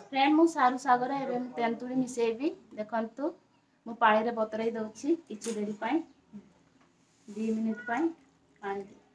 friend मु सारू सागर एवं तेंतुड़ी मिसेबी देखंतु मु पानी रे बतरई दउछि किछि देरी पई 2 मिनिट पई पानी